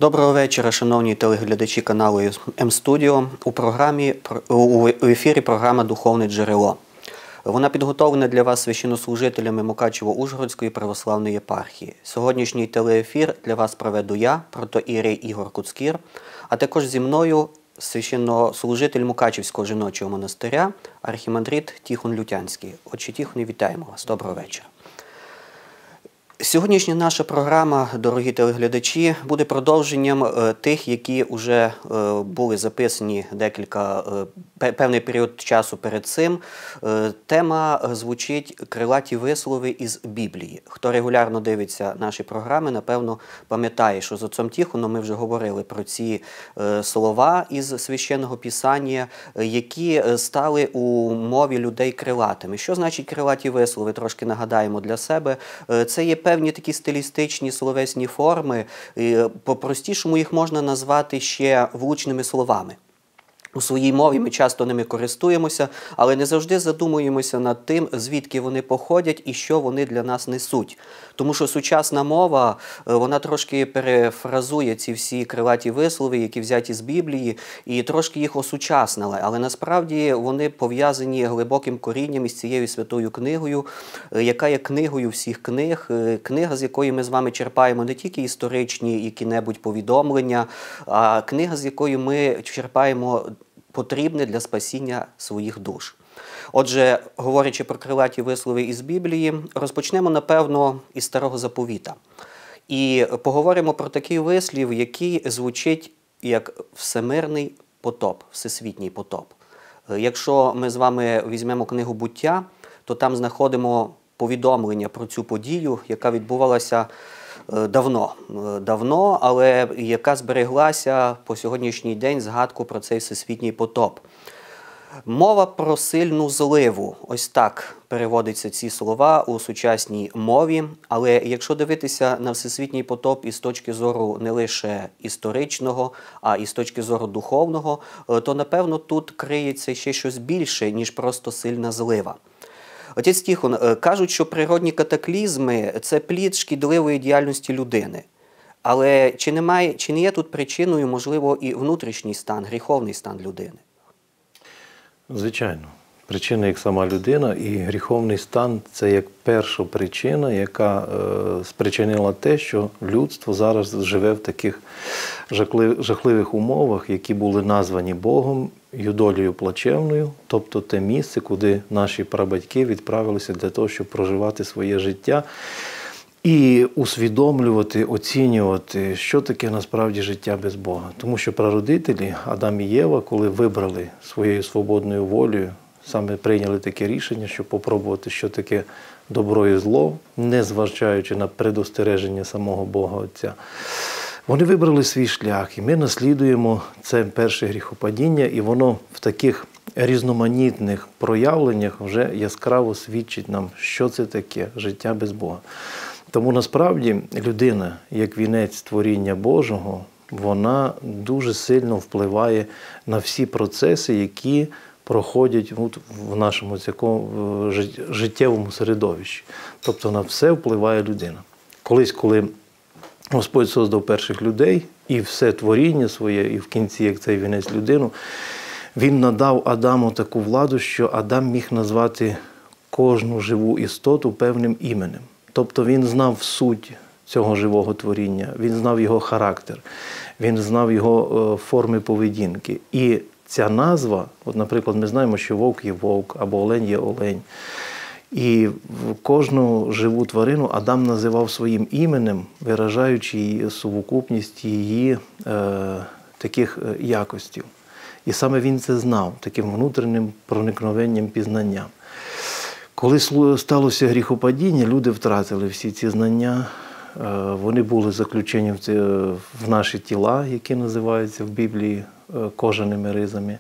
Доброго вечора, шановні телеглядачі каналу М-Студіо. У ефірі програма «Духовне джерело». Вона підготовлена для вас священнослужителями Мукачево-Ужгородської православної єпархії. Сьогоднішній телеефір для вас проведу я, протоієрей Ігор Куцкір, а також зі мною священнослужитель Мукачівського жіночого монастиря, архімандрит Тихон Лютянський. Отче Тихоне, вітаємо вас. Доброго вечора. Сьогоднішня наша програма, дорогі телеглядачі, буде продовженням тих, які вже були записані певний період часу перед цим. Тема звучить «Крилаті вислови із Біблії». Хто регулярно дивиться наші програми, напевно, пам'ятає, що з отцом Тихоном ми вже говорили про ці слова із Священного Писання, які стали у мові людей крилатими. Що значить крилаті вислови? Трошки нагадаємо для себе. Це є певні такі стилістичні словесні форми, по-простішому їх можна назвати ще влучними словами. У своїй мові ми часто ними користуємося, але не завжди задумуємося над тим, звідки вони походять і що вони для нас несуть. Тому що сучасна мова, вона трошки перефразує ці всі крилаті вислови, які взяті з Біблії, і трошки їх осучаснила. Але насправді вони пов'язані глибоким корінням із цією святою книгою, яка є книгою всіх книг, книга, з якої ми з вами черпаємо не тільки історичні які-небудь повідомлення, а книга, з якої ми черпаємо потрібне для спасіння своїх душ. Отже, говорячи про крилаті вислови із Біблії, розпочнемо, напевно, із Старого Заповіта. І поговоримо про такий вислів, який звучить як всемирний потоп, всесвітній потоп. Якщо ми з вами візьмемо книгу «Буття», то там знаходимо повідомлення про цю подію, яка відбувалася давно, але яка збереглася по сьогоднішній день згадку про цей всесвітній потоп. Мова про сильну зливу. Ось так переводяться ці слова у сучасній мові. Але якщо дивитися на всесвітній потоп із точки зору не лише історичного, а і з точки зору духовного, то, напевно, тут криється ще щось більше, ніж просто сильна злива. Отець Тихон, кажуть, що природні катаклізми – це плід шкідливої діяльності людини. Але чи не є тут причиною, можливо, і внутрішній стан, гріховний стан людини? Звичайно. Причина як сама людина, і гріховний стан – це як перша причина, яка спричинила те, що людство зараз живе в таких жахливих умовах, які були названі Богом юдолею плачевною, тобто те місце, куди наші прабатьки відправилися для того, щоб проживати своє життя і усвідомлювати, оцінювати, що таке насправді життя без Бога. Тому що прародителі Адам і Єва, коли вибрали своєю свободною волею, саме прийняли таке рішення, щоб попробувати, що таке добро і зло, не зважаючи на предостереження самого Бога Отця. Вони вибрали свій шлях, і ми наслідуємо це перше гріхопадіння, і воно в таких різноманітних проявленнях вже яскраво свідчить нам, що це таке життя без Бога. Тому насправді людина, як вінець творіння Божого, вона дуже сильно впливає на всі процеси, які проходять в нашому життєвому середовищі. Тобто на все впливає людина. Колись, коли Господь создав перших людей і все творіння своє, і в кінці, як цей вінець людину, Він надав Адаму таку владу, що Адам міг назвати кожну живу істоту певним іменем. Тобто він знав суть цього живого творіння, він знав його характер, він знав його форми поведінки. І ця назва, от, наприклад, ми знаємо, що вовк є вовк, або олень є олень. І кожну живу тварину Адам називав своїм іменем, виражаючи її сукупність її таких якостей. І саме він це знав, таким внутрішнім проникновенням пізнання. Коли сталося гріхопадіння, люди втратили всі ці знання, вони були заключені в наші тіла, які називаються в Біблії кожаними ризами.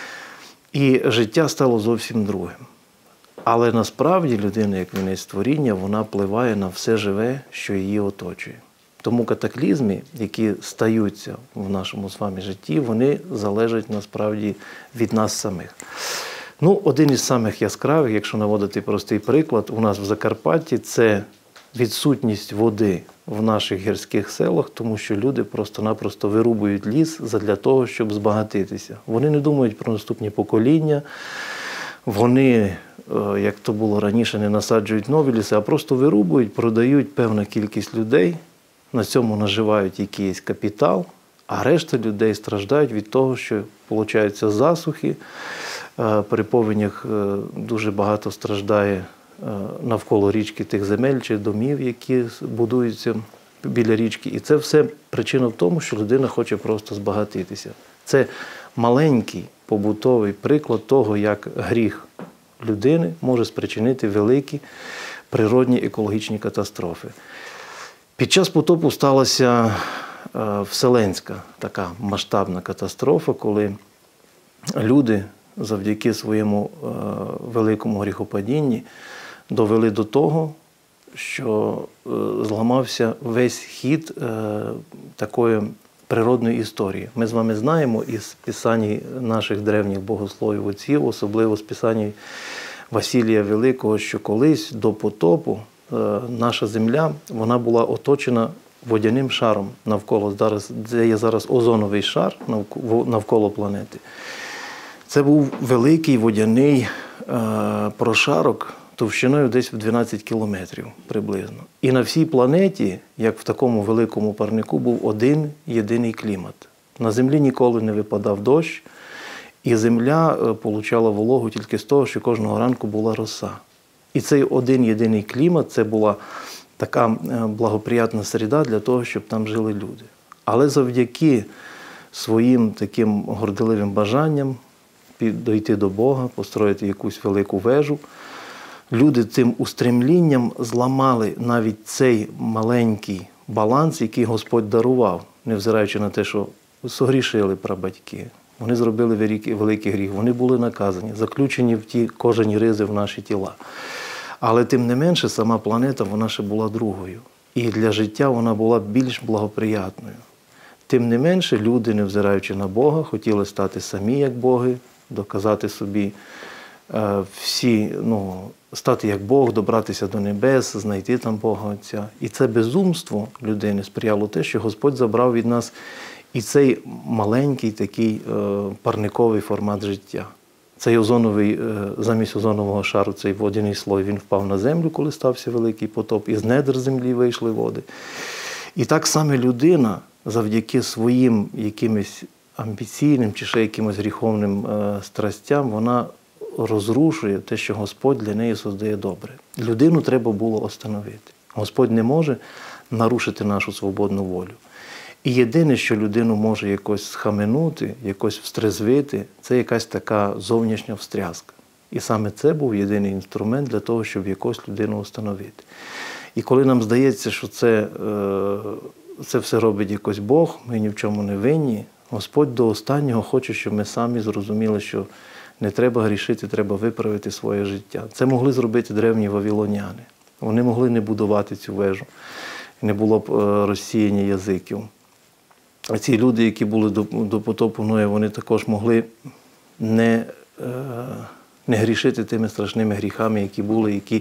І життя стало зовсім другим. Але насправді людина, як вінець творіння, вона впливає на все живе, що її оточує. Тому катаклізми, які стаються в нашому з вами житті, вони залежать насправді від нас самих. Один із самих яскравих, якщо наводити простий приклад, у нас в Закарпатті, це відсутність води в наших гірських селах, тому що люди просто-напросто вирубують ліс для того, щоб збагатитися. Вони не думають про наступні покоління, вони, як то було раніше, не насаджують нові ліси, а просто вирубують, продають певна кількість людей, на цьому наживають якийсь капітал, а решта людей страждають від того, що получаються засухи, при повенях дуже багато страждає навколо річки тих земель чи домів, які будуються біля річки. І це все причина в тому, що людина хоче просто збагатитися. Це маленький побутовий приклад того, як гріх людини може спричинити великі природні екологічні катастрофи. Під час потопу сталася вселенська така масштабна катастрофа, коли люди завдяки своєму великому гріхопадінні довели до того, що зламався весь хід такої природної історії. Ми з вами знаємо із писань наших древніх богословів отців, особливо з писань Василія Великого, що колись до потопу наша земля, вона була оточена водяним шаром навколо, де є зараз озоновий шар навколо планети. Це був великий водяний прошарок товщиною десь в 12 кілометрів приблизно. І на всій планеті, як в такому великому парнику, був один єдиний клімат. На землі ніколи не випадав дощ, і земля получала вологу тільки з того, що кожного ранку була роса. І цей один єдиний клімат – це була така благоприятна середа для того, щоб там жили люди. Але завдяки своїм таким горделивим бажанням дойти до Бога, построїти якусь велику вежу, люди цим устремлінням зламали навіть цей маленький баланс, який Господь дарував, невзираючи на те, що согрішили прабатьки. Вони зробили великий гріх, вони були наказані, заключені в ті кожані ризи в наші тіла. Але тим не менше сама планета, вона ще була другою. І для життя вона була більш благоприятною. Тим не менше люди, невзираючи на Бога, хотіли стати самі як боги, доказати собі стати як Бог, добратися до небес, знайти там Бога Отця. І це безумство людини сприяло те, що Господь забрав від нас і цей маленький такий парниковий формат життя. Цей озоновий, замість озонового шару, цей водяний слой, він впав на землю, коли стався великий потоп, із недр землі вийшли води. І так само людина завдяки своїм якимось амбіційним чи ще якимось гріховним страстям, вона розрушує те, що Господь для неї создає добре. Людину треба було остановити. Господь не може нарушити нашу свободну волю. І єдине, що людину може якось схаменути, якось встрезвити, це якась така зовнішня встряска. І саме це був єдиний інструмент для того, щоб якусь людину встановити. І коли нам здається, що це все робить якось Бог, ми ні в чому не винні, Господь до останнього хоче, щоб ми самі зрозуміли, що не треба грішити, треба виправити своє життя. Це могли зробити древні вавилоняни. Вони могли не будувати цю вежу, не було б розсіяння язиків. А ці люди, які були до потопу Ноя, вони також могли не грішити тими страшними гріхами, які були, які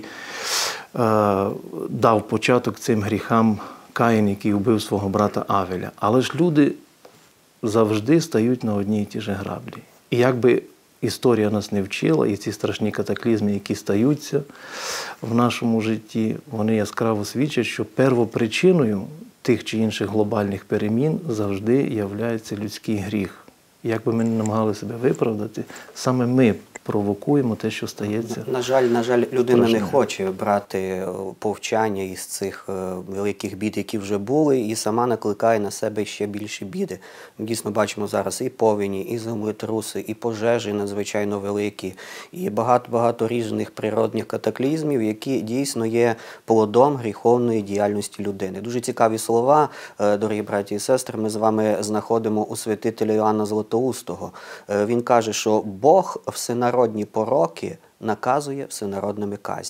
дав початок цим гріхам Каїн, який вбив свого брата Авеля. Але ж люди завжди стають на одній і ті ж граблі. І якби історія нас не вчила, і ці страшні катаклізми, які стаються в нашому житті, вони яскраво свідчать, що первопричиною тих чи інших глобальних перемін завжди являється людський гріх. Як би ми не намагали себе виправдати, саме ми провокуємо те, що стається. На жаль, людина не хоче брати повчання із цих великих бід, які вже були, і сама накликає на себе ще більші біди. Ми дійсно бачимо зараз і повені, і землетруси, і пожежі надзвичайно великі, і багато різних природних катаклізмів, які дійсно є плодом гріховної діяльності людини. Дуже цікаві слова, дорогі браті і сестри, ми з вами знаходимо у святителя Іоанна Златоустого. Він каже, що Бог всенародні пороки наказує всенародними казнями.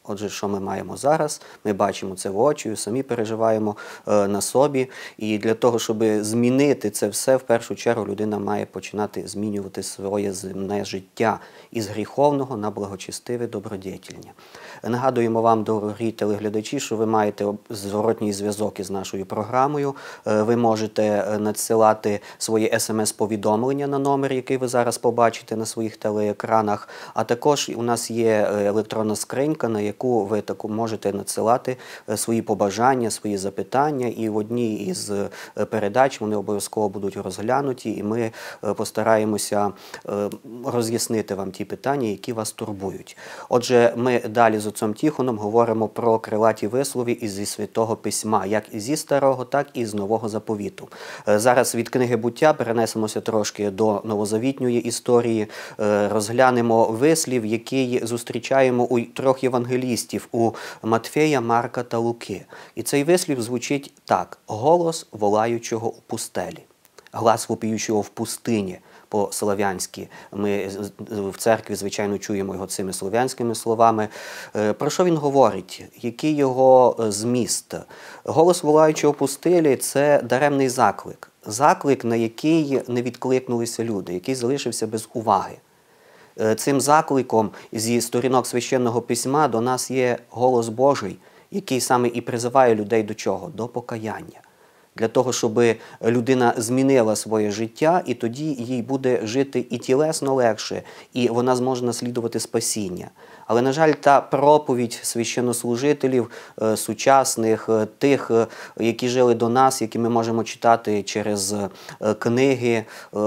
Отже, що ми маємо зараз? Ми бачимо це воочию, самі переживаємо на собі. І для того, щоб змінити це все, в першу чергу людина має починати змінювати своє земне життя із гріховного на благочестиве, добродетельне. Нагадуємо вам, дорогі телеглядачі, що ви маєте зворотній зв'язок із нашою програмою. Ви можете надсилати свої смс-повідомлення на номер, який ви зараз побачите на своїх телеекранах. А також у нас є електронна скринька, на яку ви можете надсилати свої побажання, свої запитання. І в одній із передач вони обов'язково будуть розглянуті, і ми постараємося роз'яснити вам ті питання, які вас турбують. Отже, ми далі з отцом Тихоном говоримо про крилаті вислови із Святого Письма, як зі Старого, так і з Нового Заповіту. Зараз від книги «Буття» перенесемося трошки до новозавітньої історії, розглянемо вислів, який зустрічаємо у трьох євангелістів – у Матфея, Марка та Луки. І цей вислів звучить так: «Голос волаючого у пустелі», «глас вопіючого в пустині» по-слов'янськи. Ми в церкві, звичайно, чуємо його цими слов'янськими словами. Про що він говорить? Який його зміст? Голос волаючого в пустелі – це даремний заклик. Заклик, на який не відкликнулися люди, який залишився без уваги. Цим закликом зі сторінок Священного Письма до нас є голос Божий, який саме і призиває людей до чого? До покаяння. Для того, щоб людина змінила своє життя, і тоді їй буде жити і тілесно легше, і вона зможе наслідувати спасіння. Але, на жаль, та проповідь священнослужителів сучасних, тих, які жили до нас, які ми можемо читати через книги,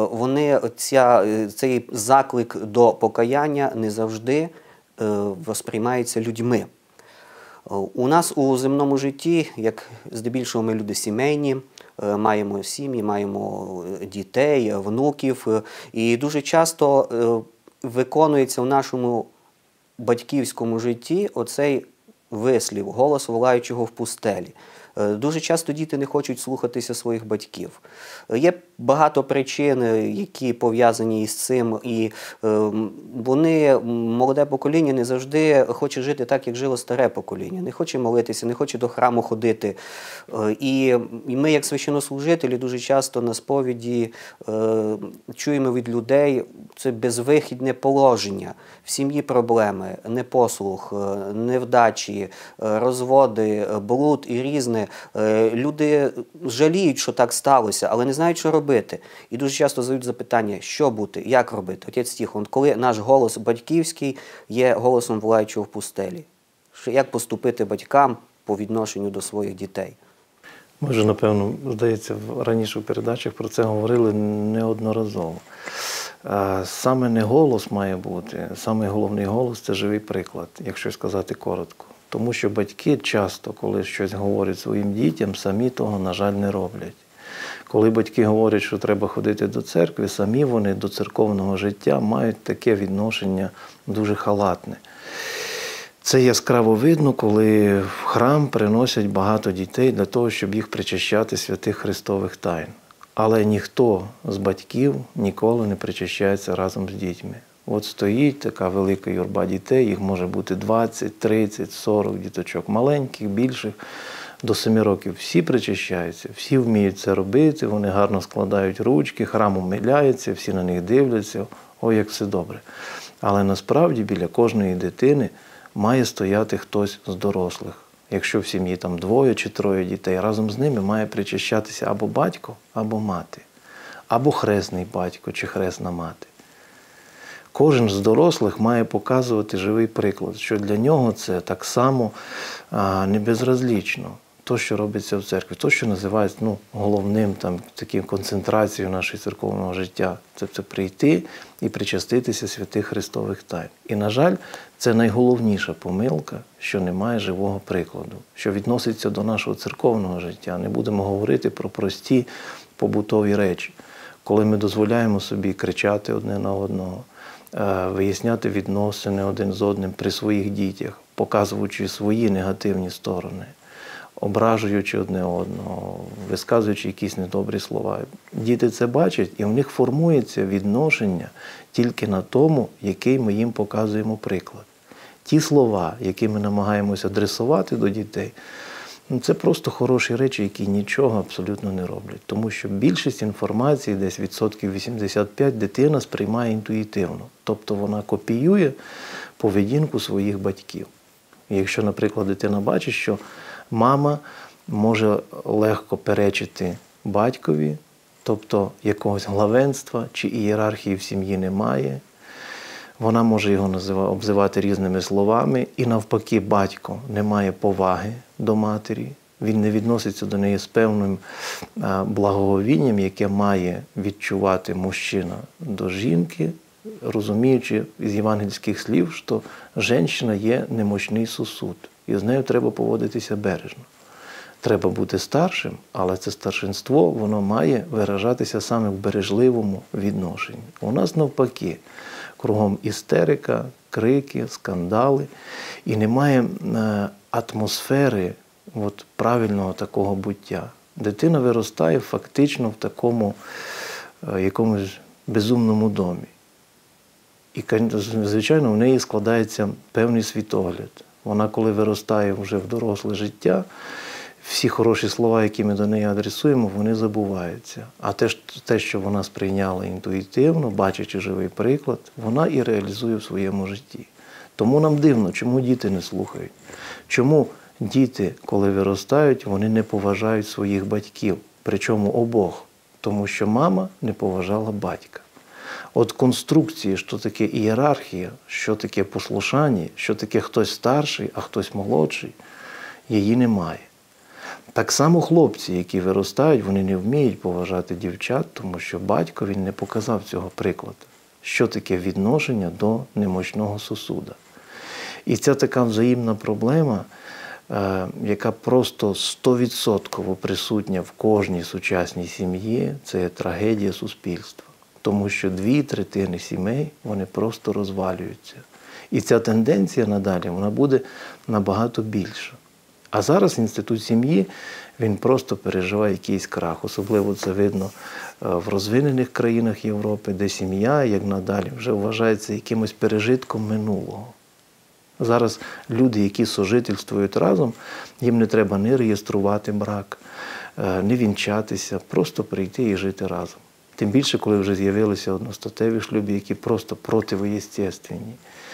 цей заклик до покаяння не завжди восприймається людьми. У нас у земному житті, як здебільшого ми люди сімейні, маємо сім'ї, маємо дітей, внуків, і дуже часто виконується в нашому батьківському житті оцей вислів «голос волаючого в пустелі». Дуже часто діти не хочуть слухатися своїх батьків. Є багато причин, які пов'язані із цим, і молоде покоління не завжди хоче жити так, як жило старе покоління. Не хоче молитися, не хоче до храму ходити. І ми, як священнослужителі, дуже часто на сповіді чуємо від людей це безвихідне положення. В сім'ї проблеми, непослух, невдачі, розводи, блуд і різне. Люди жаліють, що так сталося, але не знають, що робити. І дуже часто задають запитання, що бути, як робити. Отець Тихон, коли наш голос батьківський є голосом волаючого в пустелі, як поступити батькам по відношенню до своїх дітей? Ми вже, напевно, здається, раніше в передачах про це говорили неодноразово. Саме не голос має бути, саме головний голос – це живий приклад, якщо сказати коротко. Тому що батьки часто, коли щось говорять своїм дітям, самі того, на жаль, не роблять. Коли батьки говорять, що треба ходити до церкви, самі вони до церковного життя мають таке відношення дуже халатне. Це яскраво видно, коли в храм приносять багато дітей для того, щоб їх причащати святих Христових тайн. Але ніхто з батьків ніколи не причащається разом з дітьми. От стоїть така велика юрба дітей, їх може бути 20, 30, 40 діточок, маленьких, більших, до 7 років. Всі причащаються, всі вміють це робити, вони гарно складають ручки, храм умиляється, всі на них дивляться, ой, як все добре. Але насправді біля кожної дитини має стояти хтось з дорослих. Якщо в сім'ї там 2 чи 3 дітей, разом з ними має причащатися або батько, або мати, або хресний батько чи хресна мати. Кожен з дорослих має показувати живий приклад, що для нього це так само не безразлічно. То, що робиться в церкві, то, що називається головним таким концентрацією нашого церковного життя, це прийти і причаститися святих Христових тайн. І, на жаль, це найголовніша помилка, що немає живого прикладу, що відноситься до нашого церковного життя. Не будемо говорити про прості побутові речі, коли ми дозволяємо собі кричати одне на одного, виясняти відносини один з одним при своїх дітях, показуючи свої негативні сторони, ображуючи одне одного, висказуючи якісь недобрі слова. Діти це бачать, і в них формується відношення тільки на тому, який ми їм показуємо приклад. ті слова, які ми намагаємося адресувати до дітей, це просто хороші речі, які нічого абсолютно не роблять. Тому що більшість інформації, десь відсотків 85, дитина сприймає інтуїтивно. Тобто вона копіює поведінку своїх батьків. І якщо, наприклад, дитина бачить, що мама може легко перечити батькові, тобто якогось главенства чи ієрархії в сім'ї немає, вона може його обзивати різними словами, і навпаки, батько не має поваги до матері, він не відноситься до неї з певним благоговінням, яке має відчувати мужчина до жінки, розуміючи з євангельських слів, що жінка є немощний сосуд, і з нею треба поводитися бережно. Треба бути старшим, але це старшинство, воно має виражатися саме в бережливому відношенні. У нас навпаки, кругом істерика, крики, скандали, і немає атмосфери правильного такого буття. Дитина виростає фактично в такому якомусь безумному домі. І, звичайно, в неї складається певний світогляд. Вона, коли виростає вже в доросле життя, всі хороші слова, які ми до неї адресуємо, вони забуваються. А те, що вона сприйняла інтуїтивно, бачачи живий приклад, вона і реалізує в своєму житті. Тому нам дивно, чому діти не слухають. Чому діти, коли виростають, вони не поважають своїх батьків, причому обох. Тому що мама не поважала батька. От конструкції, що таке ієрархія, що таке послушання, що таке хтось старший, а хтось молодший, її немає. Так само хлопці, які виростають, вони не вміють поважати дівчат, тому що батько він не показав цього прикладу. Що таке відношення до немощного сосуда. І ця така взаємна проблема, яка просто 100% присутня в кожній сучасній сім'ї, це є трагедія суспільства. Тому що 2/3 сімей, вони просто розвалюються. І ця тенденція надалі, вона буде набагато більша. А зараз інститут сім'ї, він просто переживає якийсь крах. Особливо це видно в розвинених країнах Європи, де сім'я, як надалі, вже вважається якимось пережитком минулого. Зараз люди, які сожительствують разом, їм не треба ні реєструвати брак, ні вінчатися, просто прийти і жити разом. Тим більше, коли вже з'явилися одностатеві шлюби, які просто протиєстественні.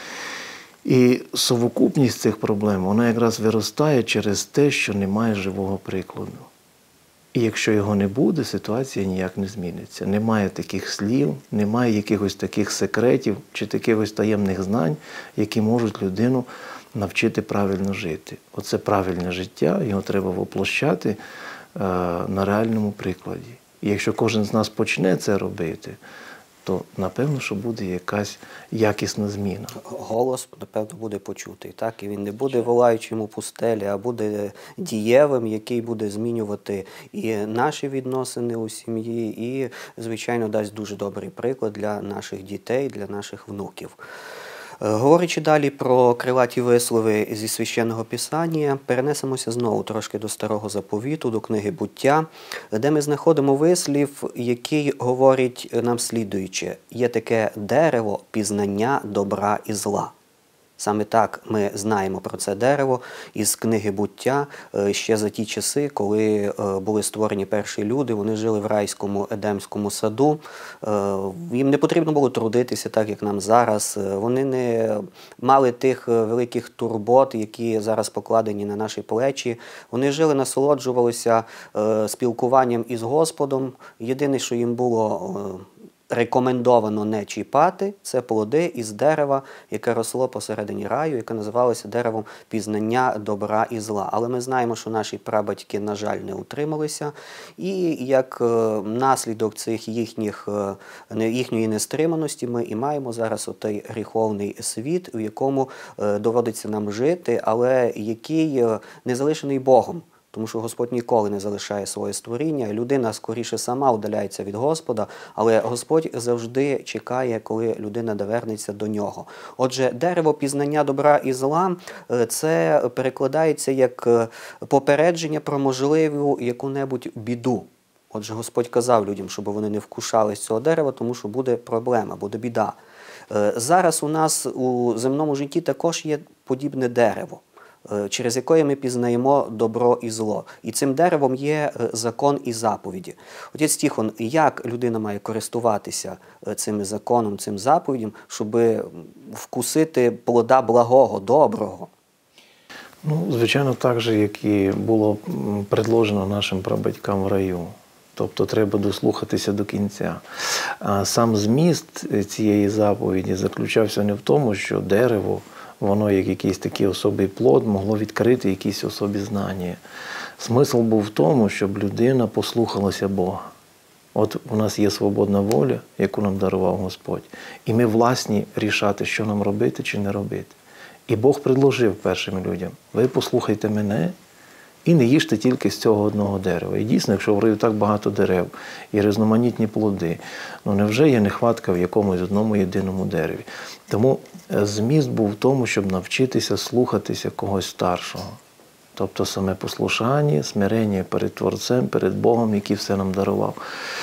І совокупність цих проблем, вона якраз виростає через те, що немає живого прикладу. І якщо його не буде, ситуація ніяк не зміниться. Немає таких слів, немає якихось таких секретів чи якихось таємних знань, які можуть людину навчити правильно жити. Оце правильне життя, його треба воплощати на реальному прикладі. І якщо кожен з нас почне це робити, то, напевно, що буде якась якісна зміна. Голос, напевно, буде почутий, так? І він не буде волаючим у пустелі, а буде дієвим, який буде змінювати і наші відносини у сім'ї, і, звичайно, дасть дуже добрий приклад для наших дітей, для наших внуків. Говорячи далі про крилаті вислови зі Священного Писання, перенесемося знову трошки до Старого Заповіту, до книги «Буття», де ми знаходимо вислів, який говорить нам слідуюче: «Є таке дерево пізнання добра і зла». Саме так ми знаємо про це дерево із книги «Буття» ще за ті часи, коли були створені перші люди, вони жили в райському Едемському саду. Їм не потрібно було трудитися так, як нам зараз. Вони не мали тих великих турбот, які зараз покладені на наші плечі. Вони жили, насолоджувалися спілкуванням із Господом. Єдине, що їм було рекомендовано не чіпати, це плоди із дерева, яке росло посередині раю, яке називалося деревом пізнання добра і зла. Але ми знаємо, що наші прабатьки, на жаль, не утрималися. І як наслідок цих їхньої нестриманості ми і маємо зараз отей гріховний світ, в якому доводиться нам жити, але який не залишений Богом. Тому що Господь ніколи не залишає своє створіння, людина скоріше сама удаляється від Господа, але Господь завжди чекає, коли людина довернеться до нього. Отже, дерево пізнання добра і зла – це перекладається як попередження про можливу яку-небудь біду. Отже, Господь казав людям, щоб вони не вкушали з цього дерева, тому що буде проблема, буде біда. Зараз у нас у земному житті також є подібне дерево, через яке ми пізнаємо добро і зло. І цим деревом є закон і заповіді. Отець Тихон, як людина має користуватися цим законом, цим заповідям, щоб вкусити плода благого, доброго? Ну, звичайно, так же, як і було предложено нашим прабатькам в раю. Тобто треба дослухатися до кінця. А сам зміст цієї заповіді заключався не в тому, що дерево, воно як якийсь такий особий плод, могло відкрити якісь особі знання. Смисл був в тому, щоб людина послухалася Бога. От у нас є свободна воля, яку нам дарував Господь. І ми власні рішати, що нам робити чи не робити. І Бог предложив першим людям: ви послухайте мене і не їжте тільки з цього одного дерева. І дійсно, якщо в раю так багато дерев і різноманітні плоди, ну невже є нехватка в якомусь одному єдиному дереві? Тому зміст був в тому, щоб навчитися слухатися когось старшого. Тобто саме послушання, смирення перед Творцем, перед Богом, який все нам дарував.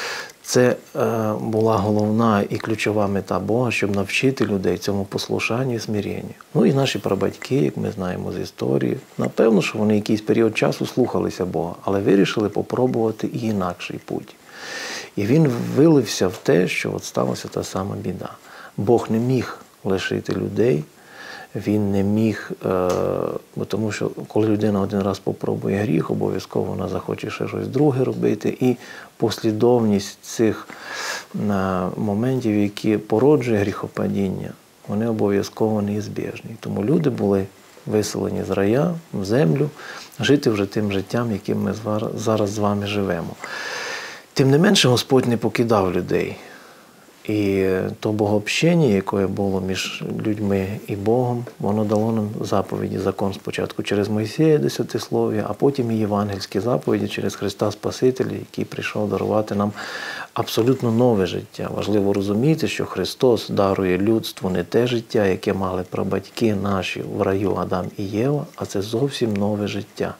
Це була головна і ключова мета Бога, щоб навчити людей цьому послушанню і смиренню. Ну і наші прабатьки, як ми знаємо з історії, напевно, що вони якийсь період часу слухалися Бога, але вирішили попробувати і інакший путь. І він вилився в те, що от сталася та сама біда. Бог не міг лишити людей, він не міг, тому що коли людина один раз попробує гріх, обов'язково вона захоче ще щось друге робити. І послідовність цих моментів, які породжує гріхопадіння, вони обов'язково неізбіжні. Тому люди були виселені з рая в землю, жити вже тим життям, яким ми зараз з вами живемо. Тим не менше, Господь не покидав людей. І то богообщення, яке було між людьми і Богом, воно дало нам заповіді, закон спочатку через Мойсея, Десятислов'я, а потім і євангельські заповіді через Христа Спасителя, який прийшов дарувати нам абсолютно нове життя. Важливо розуміти, що Христос дарує людству не те життя, яке мали прабатьки наші в раю Адам і Єва, а це зовсім нове життя.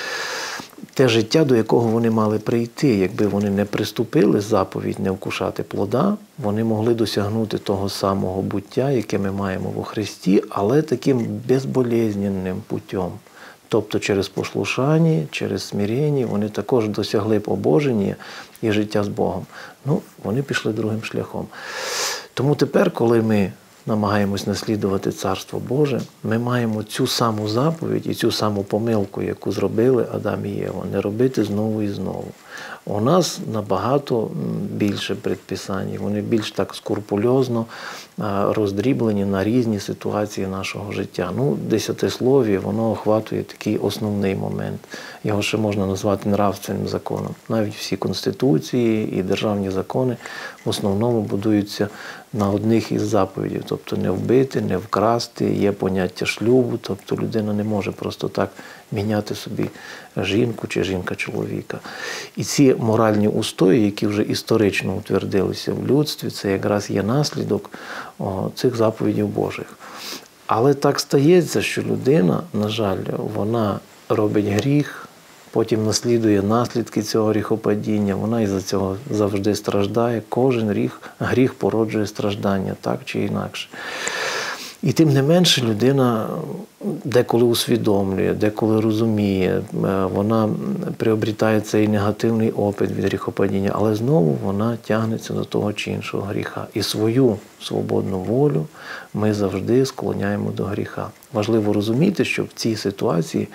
Те життя, до якого вони мали прийти, якби вони не приступили заповідь не вкушати плода, вони могли досягнути того самого буття, яке ми маємо во Христі, але таким безболезненним путем. Тобто через послушання, через смирення вони також досягли б обоження і життя з Богом. Ну, вони пішли другим шляхом. Тому тепер, коли ми намагаємось наслідувати Царство Боже, ми маємо цю саму заповідь і цю саму помилку, яку зробили Адам і Єва, не робити знову і знову. У нас набагато більше предписань, вони більш так скрупульозно роздріблені на різні ситуації нашого життя. Ну, Десятислов'я, воно охватує такий основний момент. Його ще можна назвати нравственним законом. Навіть всі конституції і державні закони в основному будуються на одних із заповідей. Тобто не вбити, не вкрасти, є поняття шлюбу, тобто людина не може просто так міняти собі жінку чи жінка-чоловіка. І ці моральні устої, які вже історично утвердилися в людстві, це якраз є наслідок цих заповідей Божих. Але так стається, що людина, на жаль, вона робить гріх, потім наслідує наслідки цього гріхопадіння, вона із-за цього завжди страждає. Кожен гріх породжує страждання, так чи інакше. І тим не менше людина деколи усвідомлює, деколи розуміє, вона приобретає цей негативний опит від гріхопадіння, але знову вона тягнеться до того чи іншого гріха. І свою свободну волю ми завжди склоняємо до гріха. Важливо розуміти, що в цій ситуації,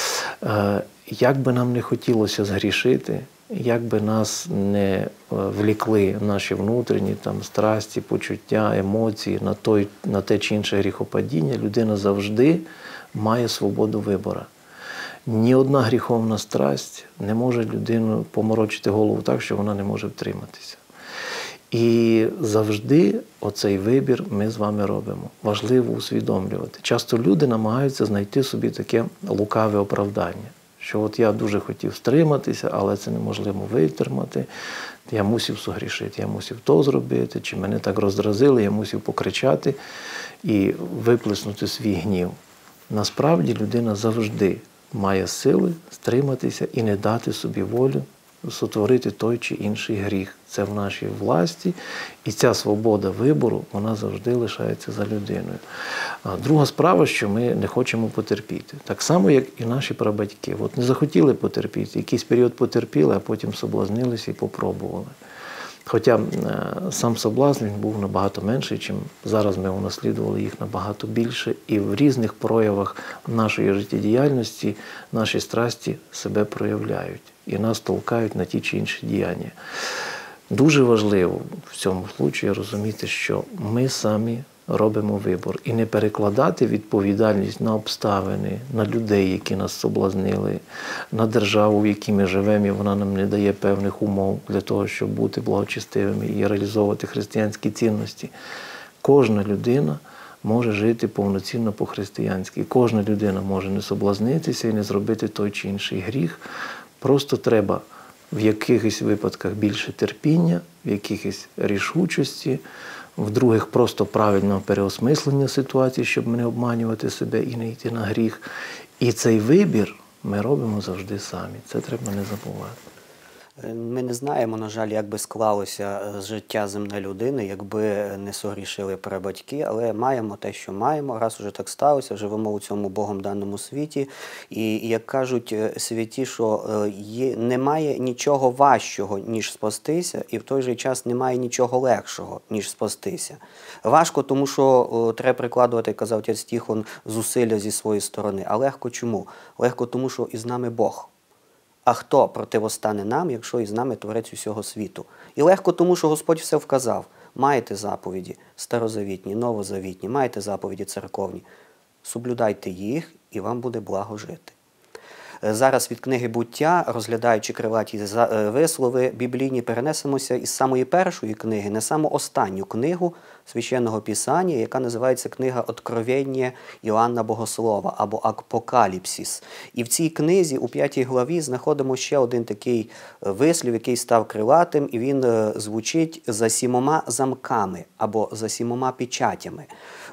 як би нам не хотілося згрішити, як би нас не влікли наші внутрішні там, страсті, почуття, емоції на те чи інше гріхопадіння, людина завжди має свободу вибору. Ні одна гріховна страсть не може людину поморочити голову так, що вона не може втриматися. І завжди оцей вибір ми з вами робимо. Важливо усвідомлювати. Часто люди намагаються знайти собі таке лукаве оправдання. Що от я дуже хотів стриматися, але це неможливо витримати. Я мусив согрішити, я мусив то зробити, чи мене так роздразили, я мусив покричати і виплеснути свій гнів. Насправді людина завжди має сили стриматися і не дати собі волю сотворити той чи інший гріх. Це в нашій власті, і ця свобода вибору, вона завжди лишається за людиною. А друга справа, що ми не хочемо потерпіти. Так само, як і наші прабатьки. От не захотіли потерпіти, якийсь період потерпіли, а потім соблазнилися і попробували. Хоча сам соблазн він був набагато менший, чим зараз ми унаслідували їх набагато більше. І в різних проявах нашої життєдіяльності наші страсті себе проявляють і нас толкають на ті чи інші діяння. Дуже важливо в цьому випадку розуміти, що ми самі робимо вибір. І не перекладати відповідальність на обставини, на людей, які нас соблазнили, на державу, в якій ми живемо, і вона нам не дає певних умов для того, щоб бути благочестивими і реалізовувати християнські цінності. Кожна людина може жити повноцінно по-християнськи. Кожна людина може не соблазнитися і не зробити той чи інший гріх. Просто треба в якихось випадках більше терпіння, в якихось рішучості, в других просто правильного переосмислення ситуації, щоб не обманювати себе і не йти на гріх. І цей вибір ми робимо завжди самі. Це треба не забувати. Ми не знаємо, на жаль, як би склалося життя земної людини, якби не согрішили прабатьки, але маємо те, що маємо, раз уже так сталося, живемо у цьому Богом даному світі. І як кажуть святі, що немає нічого важчого, ніж спастися, і в той же час немає нічого легшого, ніж спастися. Важко, тому що треба прикладувати, як казав отець Тихон, зусилля зі своєї сторони. А легко чому? Легко тому, що із нами Бог. А хто противостане нам, якщо із нами Творець усього світу? І легко тому, що Господь все вказав. Маєте заповіді старозавітні, новозавітні, маєте заповіді церковні. Соблюдайте їх, і вам буде благо жити. Зараз від книги «Буття», розглядаючи крилаті вислови біблійні, перенесемося із самої першої книги на саму останню книгу Священного Писання, яка називається книга «Откровення Іоанна Богослова» або «Апокаліпсис». І в цій книзі у 5 главі знаходимо ще один такий вислів, який став крилатим, і він звучить «за 7 замками» або «за 7 печатями».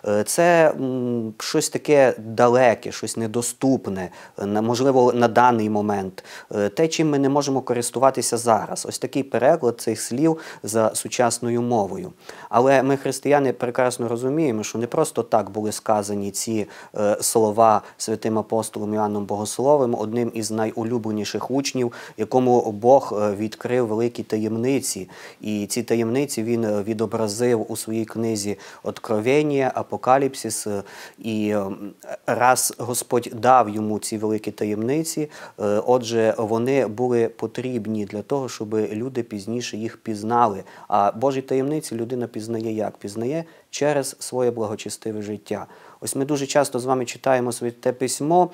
Це щось таке далеке, щось недоступне, можливо, на даний момент. Те, чим ми не можемо користуватися зараз. Ось такий переклад цих слів за сучасною мовою. Але ми, християни, прекрасно розуміємо, що не просто так були сказані ці слова святим апостолом Іоанном Богословом, одним із найулюбленіших учнів, якому Бог відкрив великі таємниці. І ці таємниці він відобразив у своїй книзі «Откровення», «Апокаліпсис». І раз Господь дав йому ці великі таємниці, отже, вони були потрібні для того, щоб люди пізніше їх пізнали. А Божі таємниці людина пізнає як? Пізнає через своє благочестиве життя. Ось ми дуже часто з вами читаємо Святе Письмо,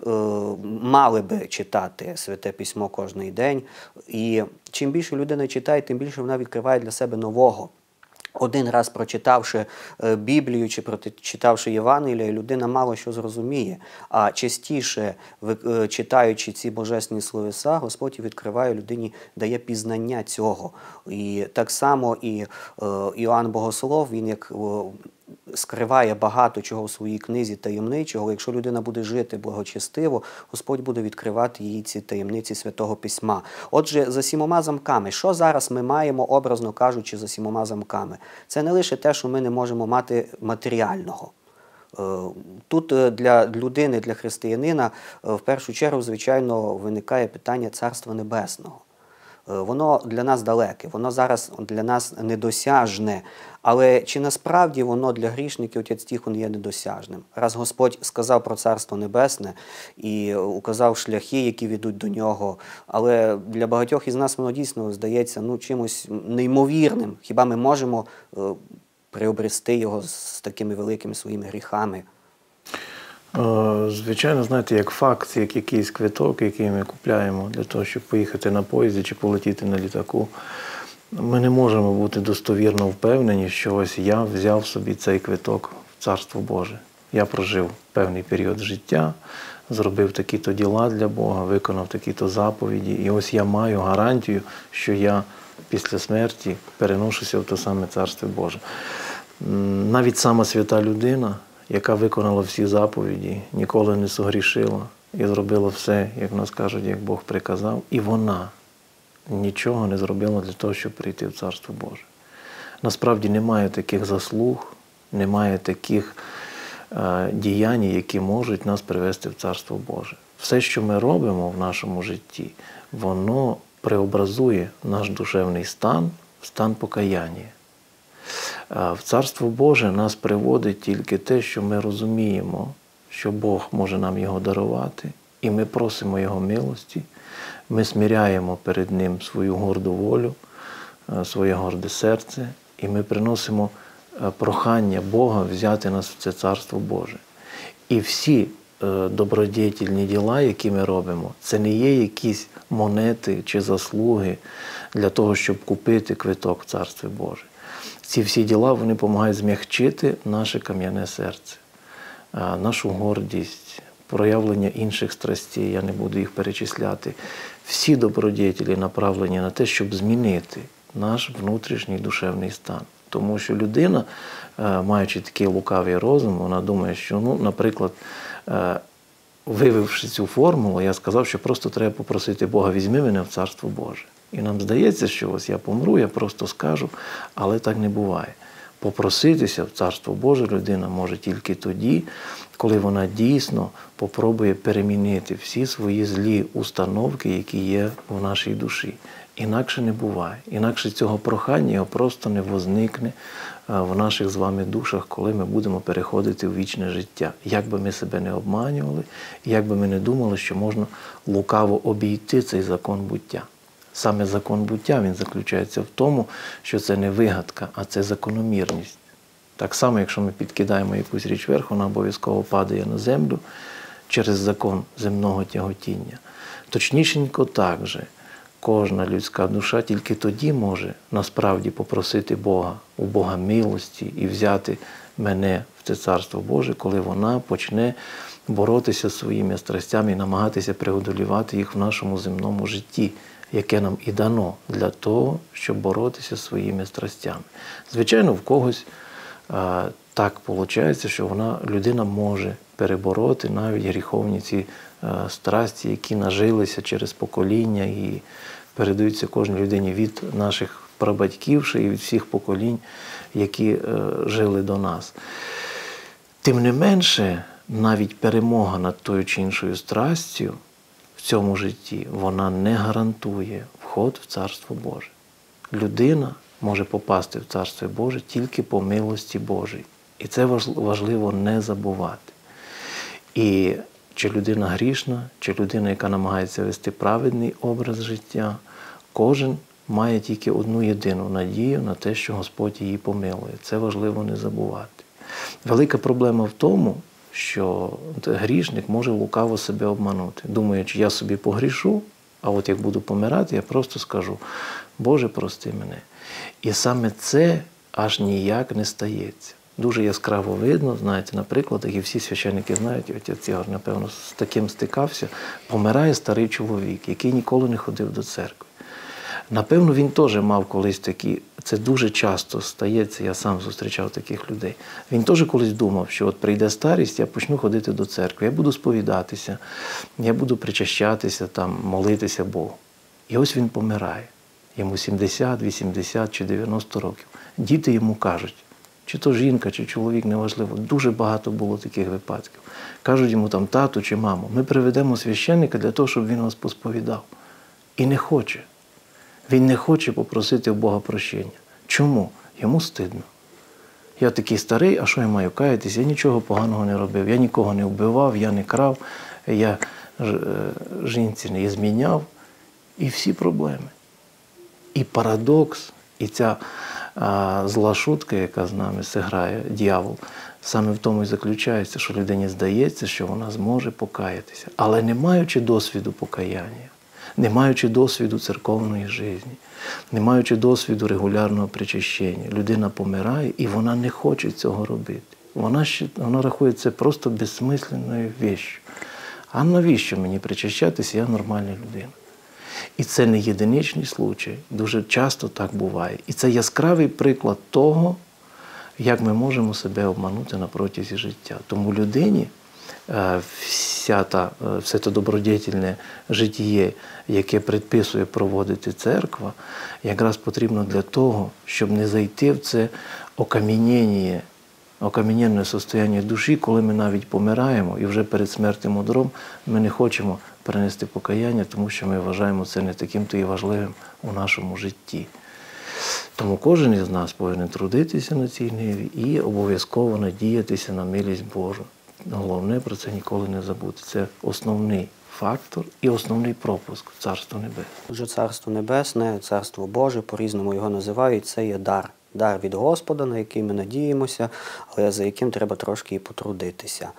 мали би читати Святе Письмо кожен день. І чим більше людина читає, тим більше вона відкриває для себе нового. Один раз прочитавши Біблію чи прочитавши Євангеліє, людина мало що зрозуміє. А частіше, читаючи ці божественні словеса, Господь відкриває людині, дає пізнання цього. І так само і Іоанн Богослов, він як скриває багато чого в своїй книзі таємничого. Якщо людина буде жити благочестиво, Господь буде відкривати їй ці таємниці Святого Письма. Отже, за 7 замками. Що зараз ми маємо, образно кажучи, за 7 замками? Це не лише те, що ми не можемо мати матеріального. Тут для людини, для християнина, в першу чергу, звичайно, виникає питання Царства Небесного. Воно для нас далеке, воно зараз для нас недосяжне. Але чи насправді воно для грішників, отець Тихон, є недосяжним? Раз Господь сказав про Царство Небесне і указав шляхи, які ведуть до нього, але для багатьох із нас воно дійсно здається чимось неймовірним. Хіба ми можемо приобрести його з такими великими своїми гріхами? Звичайно, знаєте, як факт, як якийсь квиток, який ми купляємо для того, щоб поїхати на поїзді чи полетіти на літаку, ми не можемо бути достовірно впевнені, що ось я взяв собі цей квиток в Царство Боже. Я прожив певний період життя, зробив такі-то діла для Бога, виконав такі-то заповіді, і ось я маю гарантію, що я після смерті переношуся в те саме Царство Боже. Навіть сама свята людина, яка виконала всі заповіді, ніколи не согрішила і зробила все, як нас кажуть, як Бог приказав, і вона нічого не зробила для того, щоб прийти в Царство Боже. Насправді немає таких заслуг, немає таких діянь, які можуть нас привести в Царство Боже. Все, що ми робимо в нашому житті, воно преобразує наш душевний стан в стан покаяння. В Царство Боже нас приводить тільки те, що ми розуміємо, що Бог може нам його дарувати, і ми просимо Його милості, ми смиряємо перед Ним свою горду волю, своє горде серце, і ми приносимо прохання Бога взяти нас в це Царство Боже. І всі добродетельні діла, які ми робимо, це не є якісь монети чи заслуги для того, щоб купити квиток в Царстві Боже. Ці всі діла, вони допомагають змягчити наше кам'яне серце, нашу гордість, проявлення інших страстей, я не буду їх перечисляти. Всі добродетелі направлені на те, щоб змінити наш внутрішній душевний стан. Тому що людина, маючи такий лукавий розум, вона думає, що, наприклад, вививши цю формулу, я сказав, що просто треба попросити Бога, візьми мене в Царство Боже. І нам здається, що ось я помру, я просто скажу, але так не буває. Попроситися в Царство Боже людина може тільки тоді, коли вона дійсно попробує перемінити всі свої злі установки, які є в нашій душі. Інакше не буває. Інакше цього прохання його просто не возникне в наших з вами душах, коли ми будемо переходити в вічне життя. Як би ми себе не обманювали, як би ми не думали, що можна лукаво обійти цей закон буття. Саме закон буття, він заключається в тому, що це не вигадка, а це закономірність. Так само, якщо ми підкидаємо якусь річ вверх, вона обов'язково падає на землю через закон земного тяготіння. Точнісінько так же, кожна людська душа тільки тоді може насправді попросити Бога, у Бога милості і взяти мене в це Царство Боже, коли вона почне боротися зі своїми страстями і намагатися преодолівати їх в нашому земному житті, яке нам і дано для того, щоб боротися зі своїми страстями. Звичайно, в когось так виходить, що людина може перебороти навіть гріховні ці страсті, які нажилися через покоління і передаються кожній людині від наших прабатьків ще і від всіх поколінь, які жили до нас. Тим не менше, навіть перемога над тою чи іншою страстю в цьому житті, вона не гарантує вход в Царство Боже. Людина може попасти в Царство Боже тільки по милості Божій. І це важливо не забувати. І чи людина грішна, чи людина, яка намагається вести праведний образ життя, кожен має тільки одну єдину надію на те, що Господь її помилує. Це важливо не забувати. Велика проблема в тому, що грішник може лукаво себе обманути, думаючи, я собі погрішу, а от як буду помирати, я просто скажу, Боже, прости мене. І саме це аж ніяк не стається. Дуже яскраво видно, знаєте, на прикладах, і всі священники знають, отець Ігор, напевно, з таким стикався, помирає старий чоловік, який ніколи не ходив до церкви. Напевно, він теж мав колись такі, це дуже часто стається, я сам зустрічав таких людей. Він теж колись думав, що от прийде старість, я почну ходити до церкви, я буду сповідатися, я буду причащатися, там, молитися Богу. І ось він помирає. Йому 70, 80 чи 90 років. Діти йому кажуть, чи то жінка, чи чоловік, неважливо, дуже багато було таких випадків. Кажуть йому там тату чи маму, ми приведемо священника для того, щоб він вас посповідав. І не хоче. Він не хоче попросити у Бога прощення. Чому? Йому стидно. Я такий старий, а що я маю каятись? Я нічого поганого не робив, я нікого не вбивав, я не крав, я жінці не зміняв. І всі проблеми. І парадокс, і ця зла шутка, яка з нами грає, дьявол, саме в тому і заключається, що людині здається, що вона зможе покаятися. Але не маючи досвіду покаяння, не маючи досвіду церковної житті, не маючи досвіду регулярного причащення, людина помирає і вона не хоче цього робити. Вона рахує це просто безсмисленною віщю. А навіщо мені причащатися, я нормальна людина. І це не єдиничний случай, дуже часто так буває. І це яскравий приклад того, як ми можемо себе обманути на протязі життя. Тому людині все те добродетельне життя, яке предписує проводити церква, якраз потрібно для того, щоб не зайти в це окам'яненне состояння душі, коли ми навіть помираємо і вже перед смертю мудром ми не хочемо перенести покаяння, тому що ми вважаємо це не таким-то і важливим у нашому житті. Тому кожен із нас повинен трудитися на цій ниві і обов'язково надіятися на милість Божу. Головне про це ніколи не забути. Це основний фактор і основний пропуск в Царство Небесне. Отже, Царство Небесне, Царство Боже, по-різному його називають, це є дар. Дар від Господа, на який ми надіємося, але за яким треба трошки і потрудитися.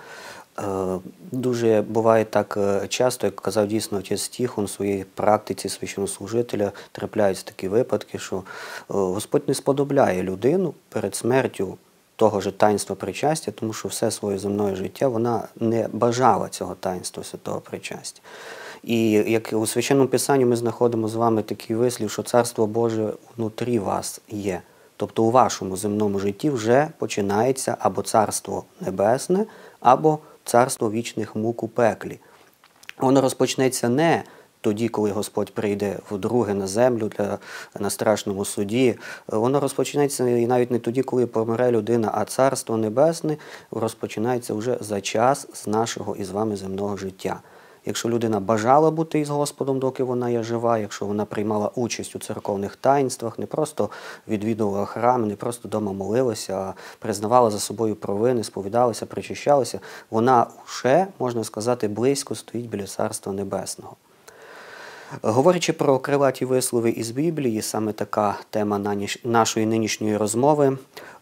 Дуже буває так часто, як казав дійсно отець Тихон у своїй практиці священнослужителя, трапляються такі випадки, що Господь не сподобляє людину перед смертю того ж таїнства причастя, тому що все своє земне життя вона не бажала цього таїнства святого причастя. І як у Священному Писанні ми знаходимо з вами такий вислів, що Царство Боже внутрі вас є. Тобто у вашому земному житті вже починається або Царство Небесне, або Царство вічних мук у пеклі. Воно розпочнеться не тоді, коли Господь прийде вдруге на землю на страшному суді. Воно розпочнеться і навіть не тоді, коли помре людина, а Царство Небесне розпочинається вже за час з нашого і з вами земного життя. Якщо людина бажала бути із Господом, доки вона є жива, якщо вона приймала участь у церковних таїнствах, не просто відвідувала храм, не просто вдома молилася, а признавала за собою провини, сповідалася, причащалася, вона вже, можна сказати, близько стоїть біля Царства Небесного. Говорячи про крилаті вислови із Біблії, саме така тема нашої нинішньої розмови,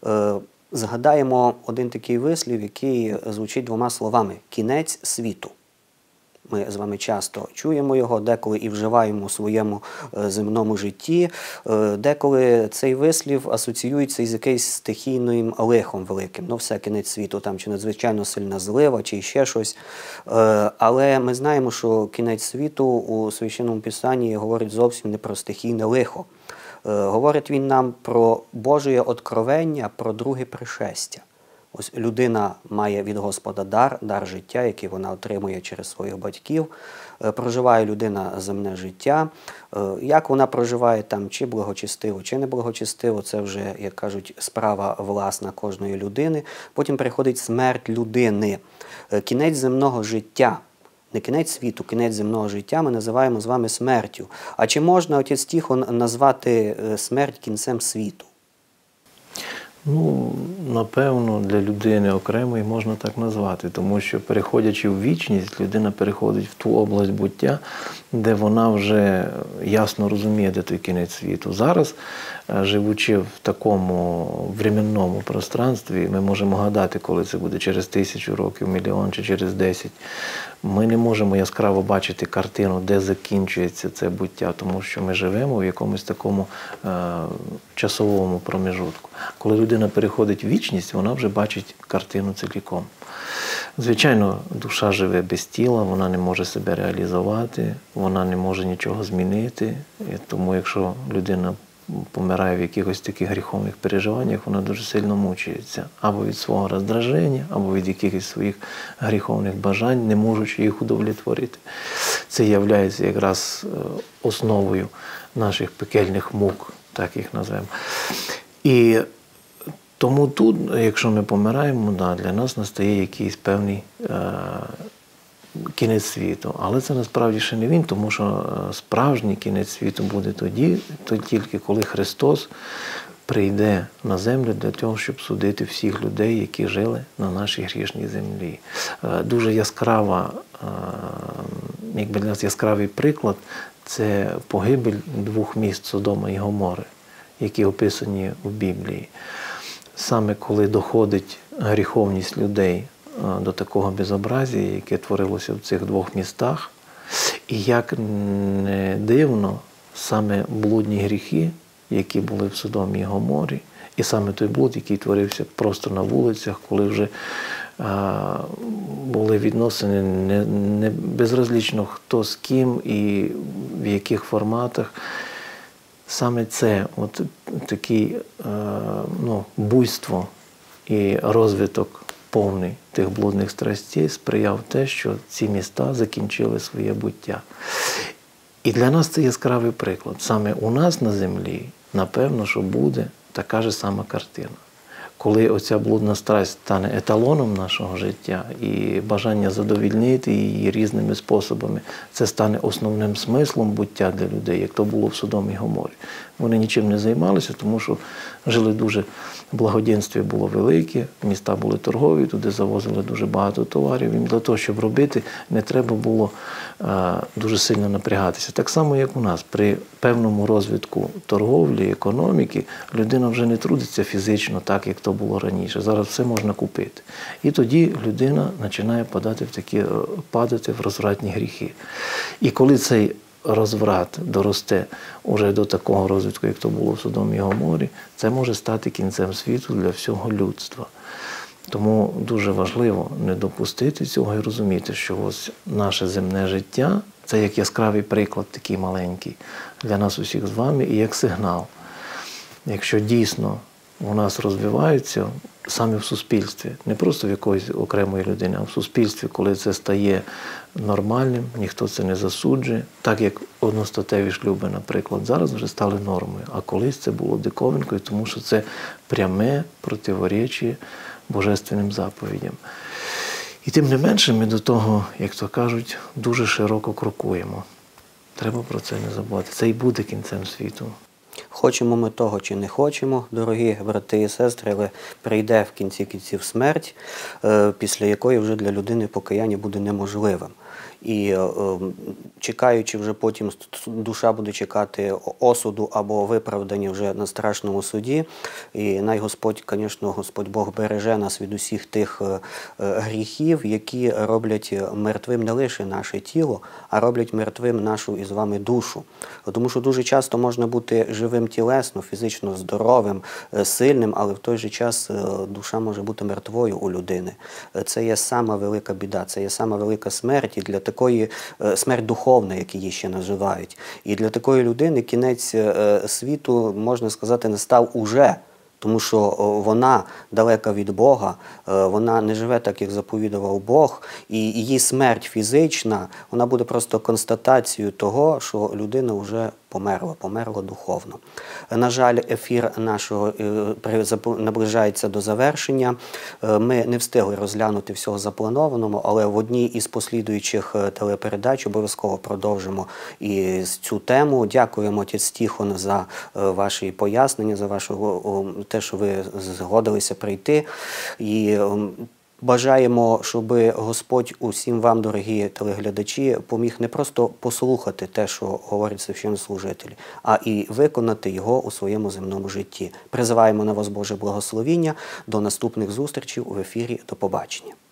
згадаємо один такий вислів, який звучить двома словами – «кінець світу». Ми з вами часто чуємо його, деколи і вживаємо у своєму земному житті, деколи цей вислів асоціюється із якимось стихійним лихом великим. Ну, все, кінець світу, там, чи надзвичайно сильна злива, чи ще щось. Але ми знаємо, що кінець світу у Священному Писанні говорить зовсім не про стихійне лихо. Говорить він нам про Божє откровення, про друге пришестя. Ось людина має від Господа дар життя, який вона отримує через своїх батьків. Проживає людина земне життя. Як вона проживає там, чи благочестиво, чи неблагочестиво, це вже, як кажуть, справа власна кожної людини. Потім приходить смерть людини. Кінець земного життя. Не кінець світу, кінець земного життя ми називаємо з вами смертю. А чи можна, отець Тихон, назвати смерть кінцем світу? Ну, напевно, для людини окремої можна так назвати, тому що, переходячи в вічність, людина переходить в ту область буття, де вона вже ясно розуміє, де той кінець світу. Зараз, живучи в такому временному пространстві, ми можемо гадати, коли це буде, через 1000 років, мільйон чи через 10. Ми не можемо яскраво бачити картину, де закінчується це буття, тому що ми живемо в якомусь такому часовому промежутку. Коли людина переходить в вічність, вона вже бачить картину цілком. Звичайно, душа живе без тіла, вона не може себе реалізувати, вона не може нічого змінити. І тому якщо людина помирає в якихось таких гріховних переживаннях, вона дуже сильно мучається. Або від свого роздраження, або від якихось своїх гріховних бажань, не можучи їх удовлетворити. Це є якраз основою наших пекельних мук, так їх назвемо. І тому тут, якщо ми помираємо, для нас настає якийсь певний кінець світу. Але це насправді ще не він, тому що справжній кінець світу буде тоді, тільки коли Христос прийде на землю для того, щоб судити всіх людей, які жили на нашій грішній землі. Дуже для нас яскравий приклад – це погибель 2 міст Содома і Гомори, які описані в Біблії. Саме коли доходить гріховність людей до такого безобразія, яке творилося в цих 2 містах, і як не дивно, саме блудні гріхи, які були в Содомі і Гоморі, і саме той блуд, який творився просто на вулицях, коли вже були відносини не безразлічно хто з ким і в яких форматах. Саме це, таке буйство і розвиток повний тих блудних страстей, сприяв те, що ці міста закінчили своє буття. І для нас це яскравий приклад. Саме у нас на землі, напевно, що буде така ж сама картина. Коли оця блудна страсть стане еталоном нашого життя і бажання задовільнити її різними способами, це стане основним смислом буття для людей, як то було в Содомі і Гоморі. Вони нічим не займалися, тому що жили дуже, благоденствие було велике, міста були торгові, туди завозили дуже багато товарів. Їм для того, щоб робити, не треба було дуже сильно напрягатися. Так само, як у нас. При певному розвитку торговлі, економіки, людина вже не трудиться фізично так, як то було раніше. Зараз все можна купити. І тоді людина починає падати в розвратні гріхи. І коли цей розврат доросте уже до такого розвитку, як то було в Содомі і Гоморі, це може стати кінцем світу для всього людства. Тому дуже важливо не допустити цього і розуміти, що ось наше земне життя – це як яскравий приклад такий маленький для нас усіх з вами і як сигнал. Якщо дійсно у нас розвиваються саме в суспільстві, не просто в якоїсь окремої людини, а в суспільстві, коли це стає нормальним, ніхто це не засуджує, так як одностатеві шлюби, наприклад, зараз вже стали нормою, а колись це було диковинкою, тому що це пряме противоречие божественним заповідям. І тим не менше ми до того, як то кажуть, дуже широко крокуємо. Треба про це не забувати. Це і буде кінцем світу. Хочемо ми того чи не хочемо, дорогі брати і сестри, але прийде в кінці кінців смерть, після якої вже для людини покаяння буде неможливим. І чекаючи вже потім, душа буде чекати осуду або виправдання вже на страшному суді. І Господь, звісно, Господь Бог береже нас від усіх тих гріхів, які роблять мертвим не лише наше тіло, а роблять мертвим нашу із вами душу. Тому що дуже часто можна бути живим тілесно, фізично здоровим, сильним, але в той же час душа може бути мертвою у людини. Це є сама велика біда, це є сама велика смерть, і для такої смерть духовна, як її ще називають. І для такої людини кінець світу, можна сказати, настав уже. Тому що вона далека від Бога, вона не живе так, як заповідував Бог, і її смерть фізична, вона буде просто констатацією того, що людина вже померла духовно. На жаль, ефір нашого наближається до завершення. Ми не встигли розглянути всього запланованого, але в одній із послідуючих телепередач обов'язково продовжимо і цю тему. Дякуємо, отець Тихон, за ваші пояснення, за те, що ви згодилися прийти. І бажаємо, щоб Господь усім вам, дорогі телеглядачі, поміг не просто послухати те, що говорить священнослужитель, а і виконати його у своєму земному житті. Призиваємо на вас Боже благословіння. До наступних зустрічей в ефірі. До побачення.